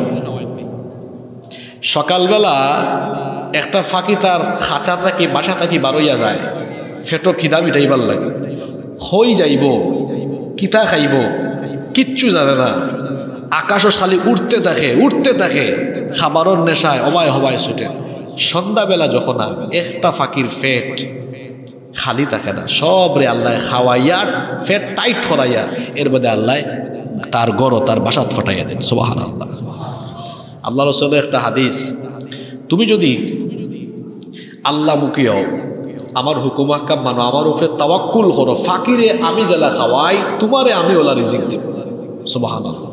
S1: সকালবেলা একটা ফাঁকি তার খাঁচা থাকি বাসা থাকি বারইয়া যায়, ফেটো খিদা মিটাইবার লাগে, হই যাইব কিতা খাইব কিচ্ছু জানে না। আকাশও খালি উঠতে থাকে উঠতে থাকে, খাবারের নেশায় অবায় হবায় ছুটে। সন্ধ্যাবেলা যখন একটা ফাঁকির ফেট খালি থাকে না, সব রে আল্লাহ খাওয়াইয়া ফেট টাইট করাইয়া এর মধ্যে আল্লাহ তার গড় তার বাসাত ফটাইয়া দেন। সুবহানাল্লাহ। আল্লাহ রাসূলের একটা হাদিস, তুমি যদি আল্লাহ মুখী হও, আমার হুকুম আহকাম মানো, আমার উপরে তাওয়াক্কুল করো, ফাকিরে আমি জেলা খাওয়াই, তোমারে আমি ওলা রিজিক দেব। সুবহানাল্লাহ।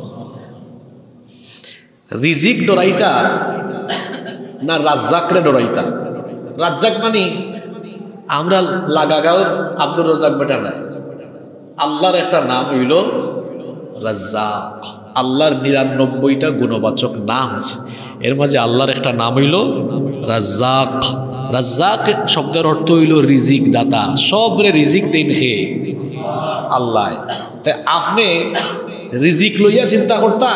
S1: রিজিক ডরাইতা না রাজ্জাকরে ডরাইতা? রাজ্জাক মানে আমরা লাগাগাঁওর আব্দুর রাজ্জাক বেটা না, আল্লাহর একটা নাম হইল রাজ্জাক। আল্লাহর নিরানব্বইটা গুণবাচক নাম আছে, এর মাঝে আল্লাহর একটা নাম হইল রাজ্জাক। রাজ্জাক শব্দের অর্থ হইল রিজিক দাতা, সবরে রিজিক দেন হে আল্লাহ। তাই আপনি রিজিক লইয়া চিন্তা করতা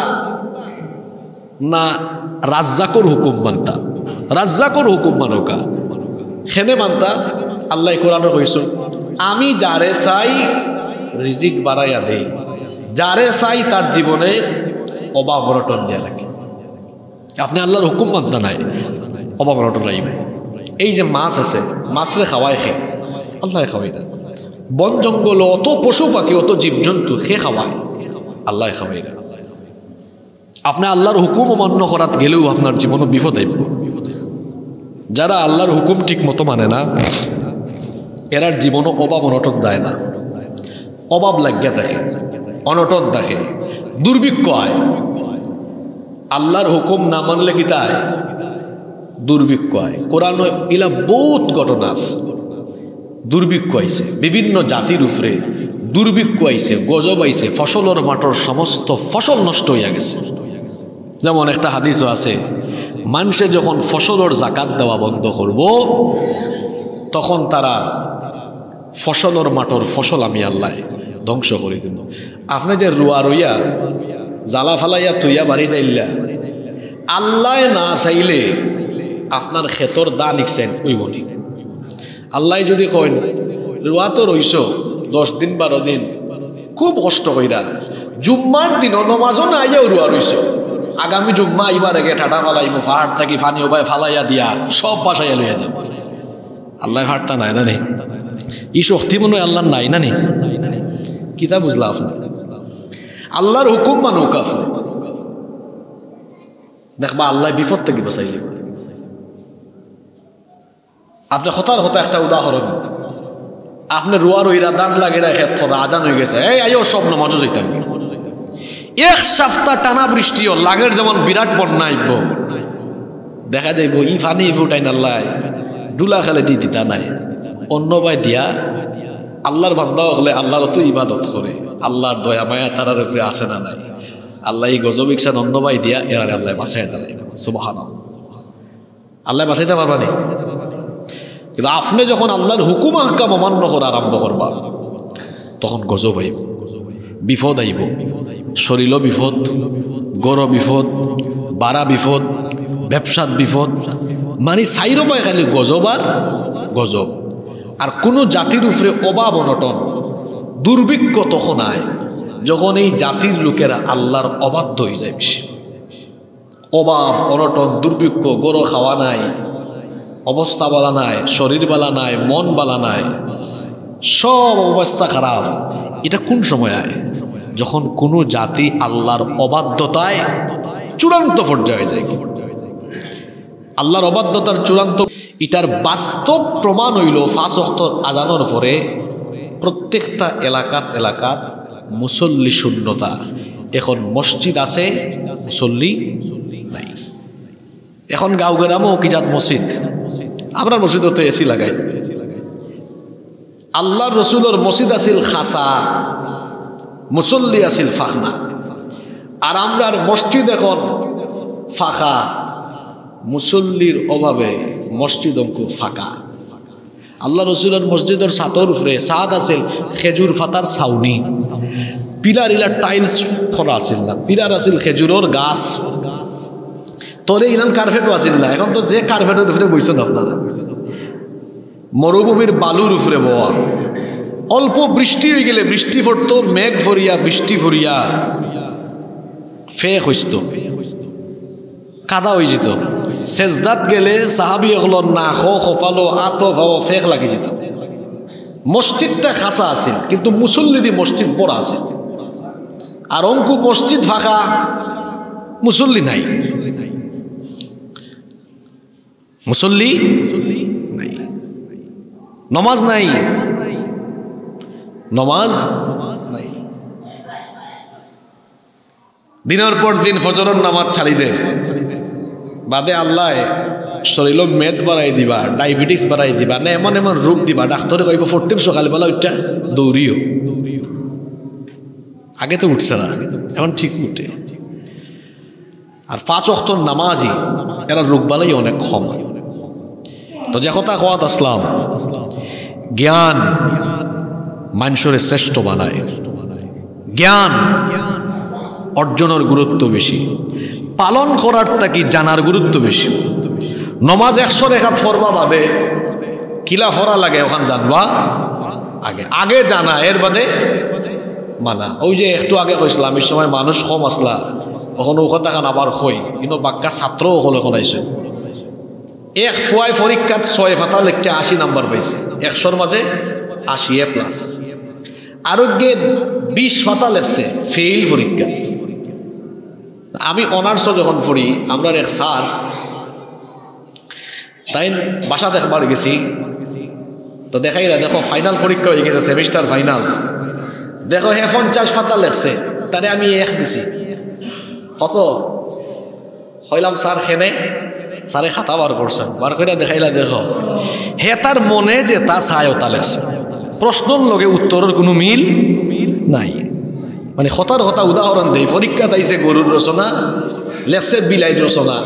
S1: না রাজ্জাকর হুকুম মানতা? রাজ্জাকর হুকুম মানকা খেনে মানতা? আল্লাহ কোরআনে কইছো আমি যারে চাই রিজিক বাড়াইয়া দেই, যারে চাই তার জীবনে অভাব অনটন দেয়া লাগে। আপনি আল্লাহর হুকুম মানতা নাই, অভাব অনটন আইবে। এই যে মাছ আছে, মাছরে খাওয়াই খে আল্লাহ খাওয়াই না। বন জঙ্গল অত পশু পাখি অত জীবজন্তু খে খাওয়ায় আল্লাহ খাওয়াই না। আপনি আল্লাহর হুকুম অমান্য করাত গেলেও আপনার জীবনে বিপদ আইব। যারা আল্লাহর হুকুম ঠিক মতো মানে না, এরার জীবনও অভাব অনটন দেয় না, অভাব লাগিয়া থাকে, অনটন থাকে, দুর্ভিক্ষ হয়। আল্লাহর হুকুম না মানলে কি তাই দুর্ভিক্ষ হয়। কোরআন ইলা বহুত ঘটনা আছে, দুর্ভিক্ষ আইছে বিভিন্ন জাতির উপরে, দুর্ভিক্ষ আইছে, গজব আইছে, ফসলের মাঠর সমস্ত ফসল নষ্ট হইয়া গেছে। যেমন একটা হাদিসও আছে, মানুষে যখন ফসলের জাকাত দেওয়া বন্ধ করব, তখন তারা ফসলের মাঠর ফসল আমি আল্লাহ ধ্বংস করে দিব। আপনি যে রুয়া রইয়া জ্বালা ফালাইয়া তুইয়া বাড়ি দিল্লা, আল্লাহ না চাইলে আপনার ক্ষেতর দা নিচ্ছেন ওই বনি। আল্লাহ যদি কইন রুয়া তো রইছ দশ দিন বারো দিন খুব কষ্ট কইরা, জুম্মার দিন নমাজও না আইয়াও রুয়া রইছ, আগামী জুম্মা আইবার আগে ঠাটা ফালাইব, ফাহাড় থাকি ফানি ওবাই ফালাইয়া দিয়া সব বাসাইয়া লইয়া দেব। আল্লাহ ফাটটা নাই না নেই, ই শক্তি মনে হয় আল্লাহর নাই না নেই। কিতা বুঝলা আপনি? আল্লাহর হুকুম মানুক আপনি দেখবা আল্লাহ বিপদ থেকে বাঁচাইলে। আপনি হতার হতা একটা উদাহরণ, আপনি রুয়ার ওইরা দান লাগে খেত করা আজান হয়ে গেছে, এই আইও সব নামাজও যাইতাম, এক সপ্তাহ টানা বৃষ্টিও লাগের যেমন বিরাট বন্যা আইব, দেখা যাইব ই ফানি ফুটাই নাল্লাই ডুলা খেলে দি দিতা নাই, অন্য বাই দিয়া আল্লাহর বান্দাও হলে আল্লাহর তো ইবাদত করে, আল্লাহর দয়া মায়া তারার উপরে আসে না নাই, আল্লাহ এই গজব ইকসান অন্য বাই দিয়া এরারে আল্লাহ বাঁচাই দিলে। সুবহানাল্লাহ। আল্লাহ বাঁচাইতে পারবা নি? কিন্তু আপনি যখন আল্লাহর হুকুম আহকাম অমান্য করা আরম্ভ করবা, তখন গজব আইব, বিপদ আইব, শরীরও বিপদ, গড় বিপদ, বাড়া বিপদ, ব্যবসার বিপদ, মানে সাইরো পায় খালি গজব আর গজব। আর কোনো জাতির উপরে অভাব অনটন দুর্ভিক্ষ তখন আয় যখন এই জাতির লোকেরা আল্লাহর অবাধ্য হয়ে যায় বেশি। অভাব অনটন দুর্ভিক্ষ, গরো খাওয়া নাই, অবস্থা বালা নাই, শরীর বালা নাই, মন বালা নাই, সব অবস্থা খারাপ। এটা কোন সময় আয়? যখন কোনো জাতি আল্লাহর অবাধ্যতায় চূড়ান্ত পর্যায়ে যায়। আল্লাহর অবাধ্যতার চূড়ান্ত এটার বাস্তব প্রমাণ হইল পাঁচ ওয়াক্ত আজানোর পরে প্রত্যেকটা এলাকাত এলাকাত মুসল্লি শূন্যতা। এখন মসজিদ আছে, মুসল্লি নাই। এখন গাঁও গ্রামও কি জাত মসজিদ, আমরা মসজিদও তো এসি লাগাই। আল্লাহর রসুলের মসজিদ আছিল খাসা, মুসল্লি আছিল ফাখনা। আর আমরার মসজিদ এখন ফাঁকা, মুসল্লির অভাবে মসজিদ অঙ্ক ফাঁকা। আল্লাহ রসুলের মসজিদের ছাতর উপরে ছাদ আছিল খেজুর ফাতার ছাউনি, পিলার ইলার টাইলস করা আছিল না, পিলার আছিল খেজুরের গাছ। তোরে ইলান কার্পেটও আছিল না। এখন তো যে কার্পেটের উপরে বইছেন আপনারা, মরুভূমির বালুর উপরে বওয়া। অল্প বৃষ্টি হয়ে গেলে বৃষ্টি পড়তো, মেঘ ভরিয়া বৃষ্টি ভরিয়া ফেক হইত, কাদা হয়ে যেত। সেজদাত গেলে সাহাবি এগুলো নাক কপালো আতো ভাও ফেক লাগি যেত। মসজিদটা খাসা আছিল, কিন্তু মুসল্লি দিয়ে মসজিদ বড় আছিল। আর অঙ্কু মসজিদ ফাঁকা, মুসল্লি নাই, মুসল্লি নাই, নমাজ নাই, নমাজ নাই। দিনের পর দিন ফজরের নামাজ ছাড়িদের বাদে আল্লাহ শরীর মেদ বাড়াই দিবা, ডায়াবেটিস বাড়াই দিবা, না এমন এমন রোগ দিবা, ডাক্তারে কইব ফোরটিন সকালবেলা ওইটা দৌড়িও। আগে তো উঠছে না, এখন ঠিক উঠে। আর পাঁচ ওয়াক্তর নামাজই এরা রোগবালাই অনেক কম। তো যে কথা কোয়াত আসলাম, জ্ঞান মানুষের শ্রেষ্ঠ বানায়। জ্ঞান অর্জনের গুরুত্ব বেশি, পালন করার তাকি জানার গুরুত্ব বেশি। নমাজ একশো রেখাত ফরবা বাদে কিলা ফরা লাগে ওখান জানবা আগে, আগে জানা এর বাদে মানা। ওই যে একটু আগে কইছিলাম এই সময় মানুষ কম আসলা, ওখানে ও কথা খান আবার কই, কিন্তু বাক্কা ছাত্রও ওখানে এখন আইছে। এক ফুয়াই পরীক্ষাত ছয় ফাতা লিখতে আশি নাম্বার পাইছে, একশোর মাঝে আশি এ প্লাস। আরোগ্যে বিশ ফাতা লেখছে ফেইল পরীক্ষা। আমি অনার্স যখন পড়ি, আমরা এক স্যার তাই বাসা দেখবার গেছি, তো দেখাই না, দেখো ফাইনাল পরীক্ষা হয়ে গেছে, সেমিস্টার ফাইনাল, দেখো হে পঞ্চাশ ফাতা লেখছে, তারে আমি এক দিছি। কত হইলাম স্যার খেনে, স্যারে খাতা বার করছেন, বার করে দেখাইলা, দেখো হে তার মনে যে তা চায় তা লেখছে, প্রশ্নর লগে উত্তরের কোনো মিল নাই। মানে হতার হতা উদাহরণ দেয়, পরীক্ষা তাইছে গরুর রচনা, লেখছে বিলাইর রচনা,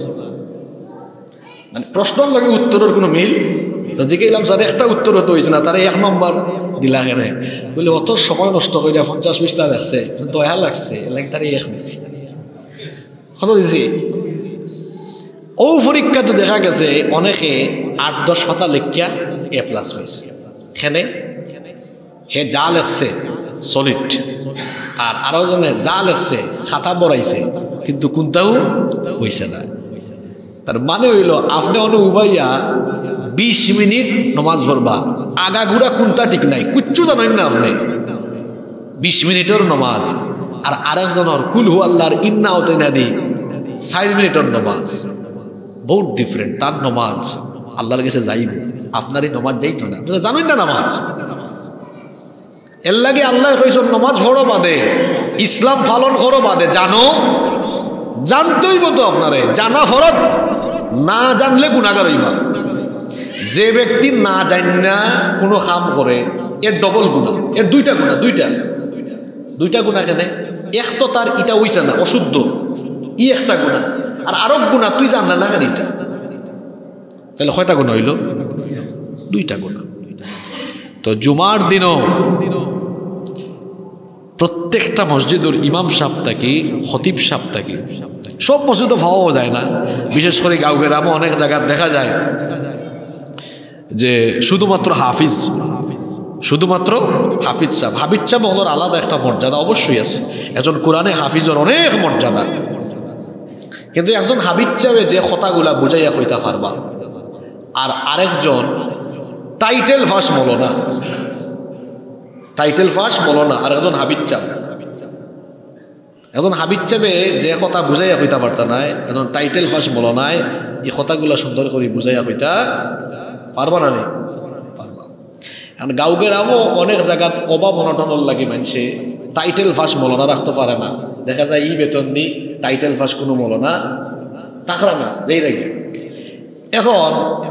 S1: মানে প্রশ্নর লগে উত্তরের কোনো মিল। তো জিজ্ঞাইলাম স্যার একটা উত্তর হতে হয়েছে না, তারা এক নম্বর দিলা কেন? বলে অত সময় নষ্ট করিয়া পঞ্চাশ পৃষ্ঠা লাগছে, দয়া লাগছে, লাগে তারা এক দিছি। কত দিছি? ও পরীক্ষাতে দেখা গেছে অনেকে আট দশ পাতা লেখিয়া এ প্লাস হয়েছে। এখানে হে যা লেখছে সলিড, আর আরো জনে যা লেখছে খাতা বড়াইছে, কিন্তু কোনটাও হয়েছে না। তার মানে হইল আপনি অনেক উবাইয়া বিশ মিনিট নমাজ পড়বা, আগাগুড়া কোনটা ঠিক নাই, কুচ্ছু জানেন না আপনি। বিশ মিনিটের নমাজ আর আরেকজনের কুল হু আল্লাহর ইন্না হতে না দি ষাট মিনিটের নমাজ, বহুত ডিফারেন্ট। তার নমাজ আল্লাহর কাছে যাইব, আপনারই নমাজ যাইতো না, জানেন না নামাজ। এর লাগে আল্লাহ কইছেন নমাজ পড়ো বাদে, ইসলাম পালন করো বাদে, জানো জানতেই বলতো আপনারে, জানা ফরজ, না জানলে গুনাহগার হইবা। যে ব্যক্তি না জান না কোনো কাম করে এর ডবল গুণা, এর দুইটা গুণা, দুইটা দুইটা গুণা। কেন? এক তো তার ইটা হইছে না, অশুদ্ধ, ই একটা গুণা, আর আরব গুণা তুই জানলা না কেন এটা, তাহলে কয়টা গুণা হইল? দুইটা গুণা। তো জুমার দিনও প্রত্যেকটা মসজিদের ইমাম সাহেব থাকি, খতিব সাহেব থাকি, সব মসজিদে পাওয়া যায় না। বিশেষ করে গাঁও গ্রামে অনেক জায়গায় দেখা যায় যে শুধুমাত্র হাফিজ, শুধুমাত্র হাফিজ সাহেব। হাফিজ সাহেব হলোর আলাদা একটা মর্যাদা অবশ্যই আছে, একজন কোরআনে হাফিজের অনেক মর্যাদা। কিন্তু একজন হাফিজ সাহেবে যে কথাগুলা বুঝাইয়া কইতা পারবা, আর আরেকজন টাইটেল ফাঁস বলো না, টাইটেল ফাঁস বলো না, আর একজন হাফিজ সাহেব, একজন হাফিজ সাহেবে যে কথা বুঝাইয়া কইতা পারতা নাই, একজন টাইটেল ফাঁস বলো নাই, এই কথাগুলা সুন্দর করে বুঝাইয়া কইতা পারবা না। নেই পারবা। এখন গাঁও গ্রামও অনেক জায়গাত অভাব অনটনের লাগে মানুষে টাইটেল ফাঁস মলনা রাখতে পারে না। দেখা যায় ই বেতন দি টাইটেল ফাঁস কোনো মলনা তাকরা না যেই লাগে। এখন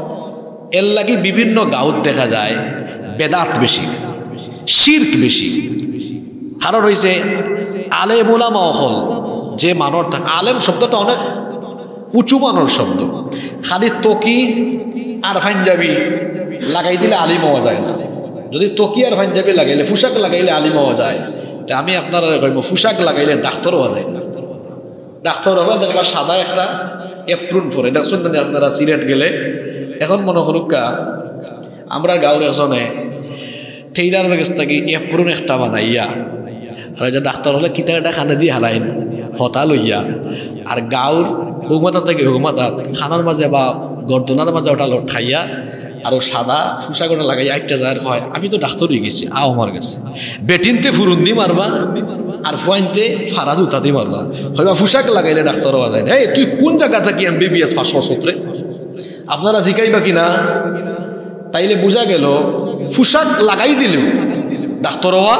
S1: এর লাগি বিভিন্ন গাঁৱত দেখা যায় বেদাত বেশি, শির্ক বেশি। কারণ হয়েছে আলেম উলামা অকল যে মানর থাকে, আলেম শব্দটা অনেক উঁচু মানর শব্দ। খালি তকি আর পাঞ্জাবি লাগাই দিলে আলিম হওয়া যায় না। যদি তকি আর পাঞ্জাবি লাগাইলে, পোশাক লাগাইলে আলিম হওয়া যায়, তা আমি আপনারা কইব পোশাক লাগাইলে ডাক্তার হওয়া যায় না। ডাক্তার হলে দেখবা সাদা একটা এপ্রুন পরে, দেখছেন না আপনারা সিলেট গেলে। এখন মনে করুকা আমরা গাঁওর একজনে টেইলারের কাছ থেকে এপ্রুন একটা বানাইয়া, আর যে ডাক্তার হলে কিতাটা খানা দিয়ে হারাইন হতা লইয়া, আর গাঁওর হুকুমাতা থেকে হুকুমাতা খানার মাঝে বা গর্দনার মাঝে ওটা ঠাইয়া আর সাদা পোশাক ওটা লাগাই আটটা যায় হয় আমি তো ডাক্তার হয়ে গেছি, আও আমার কাছে বেটিনতে ফুরুন দি মারবা আর ফুয়াইনতে ফারা জুতা দিয়ে মারবা, হয়বা পোশাক লাগাইলে ডাক্তার হওয়া যায়। এই তুই কোন জায়গা থাকি এম বি বি এস পাঁচশো সত্রে আপনারা শিখাইবা কিনা? তাইলে বোঝা গেল পোশাক লাগাই দিলেও ডাক্তার হওয়া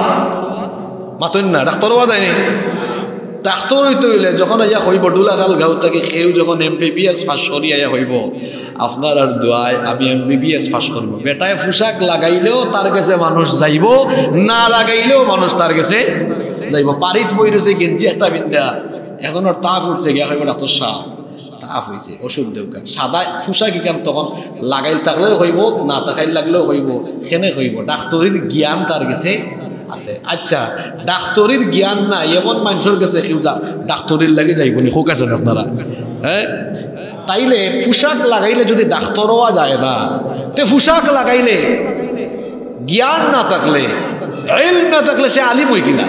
S1: মাতন না, ডাক্তার হওয়া যায়নি। ডাক্তার হইতে হইলে যখন আইয়া হইব ডুলাখাল গাঁও থেকে সেও যখন M B B S pass করি আইয়া হইব, আপনার আর দোয়ায় আমি M B B S pass করবো। বেটায় পোশাক লাগাইলেও তার কাছে মানুষ যাইব, না লাগাইলেও মানুষ তার কাছে যাইব। বাড়িত বই রয়েছে গেঞ্জি একটা বিন্দা, এখন ওর তাপ উঠছে গিয়া হইব ডাক্তার সাহ তাপ হয়েছে ওষুধ দেউকা। সাদা পোশাক ইকান তখন লাগাইল থাকলেও হইব, না তাকাইল লাগলেও হইব, সেনে হইব। ডাক্তারের জ্ঞান তার কাছে আছে। আচ্ছা ডাক্তারের জ্ঞান না এমন মানুষের কাছে কেউ যা ডাক্তারের লাগে যাইব নি, হোক আছেন আপনারা? হ্যাঁ, তাইলে পোশাক লাগাইলে যদি ডাক্তার হওয়া যায় না, তে পোশাক লাগাইলে জ্ঞান না থাকলে, ইলম না থাকলে সে আলিম হই কিনা?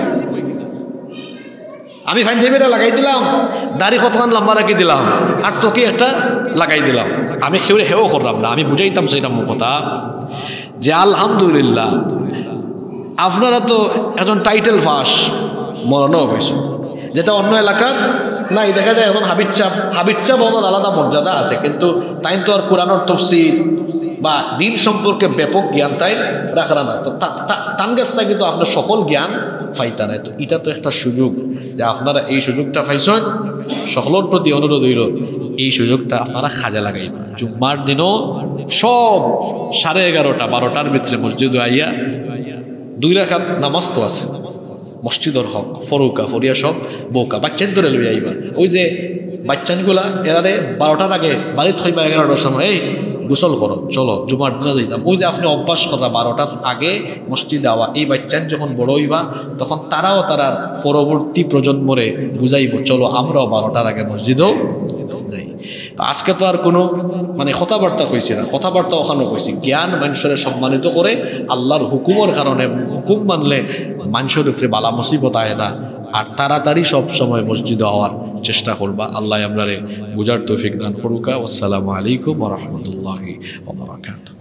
S1: আমি পাঞ্জাবিটা লাগাই দিলাম, দাড়ি কতক্ষণ লম্বা রাখি দিলাম, আর তোকে একটা লাগাই দিলাম, আমি সেও হেও করলাম না, আমি বুঝাইতাম সেইটা মোর কথা যে আলহামদুলিল্লাহ আপনারা তো একজন টাইটেল ফাঁস মরণও হয়েছে, যেটা অন্য এলাকার নাই। দেখা যায় এখন হাবিজ চাপ, হাবিজ চাপ ওনার আলাদা মর্যাদা আছে, কিন্তু তাই তো আর কোরআনের তফসির বা দিন সম্পর্কে ব্যাপক জ্ঞান তাই রাখা না। তো তার কাছ থেকে কিন্তু আপনার সকল জ্ঞান পাইতা নাই। তো এটা তো একটা সুযোগ যে আপনারা এই সুযোগটা পাইছেন। সকলের প্রতি অনুরোধ হইল এই সুযোগটা আপনারা কাজে লাগাইবা। জুম্মার দিনও সব সাড়ে এগারোটা বারোটার ভিতরে মসজিদে আইয়া দুই রাকাত নামাজ তো আছে, মসজিদর হক ফরুকা ফরিয়া সব বৌকা বাচ্চান ধরে লই আইবা। ওই যে বাচ্চানগুলা এরারে বারোটার আগে বাড়ি থইবা, এগারোটার সময় এই গোসল করো চলো জুমার দিনে যাইতাম। ওই যে আপনি অভ্যাস কথা বারোটার আগে মসজিদে আওয়া, এই বাচ্চান যখন বড় হইবা তখন তারাও তারার পরবর্তী প্রজন্মরে বুঝাইব চলো আমরাও বারোটার আগে মসজিদেও যাই। তো আজকে তো আর কোনো মানে কথাবার্তা কইছি না, কথাবার্তা ওখানে কইছি জ্ঞান মানুষের সম্মানিত করে আল্লাহর হুকুমের কারণে। হুকুম মানলে মানুষের উপরে বালা মুসিবত আয় না, আর তাড়াতাড়ি সব সময় মসজিদে হওয়ার চেষ্টা করবা। আল্লাহ আমরারে বুঝার তৌফিক দান করুকা। আসসালামু আলাইকুম ওয়া রাহমাতুল্লাহি ওয়া বারাকাতুহু।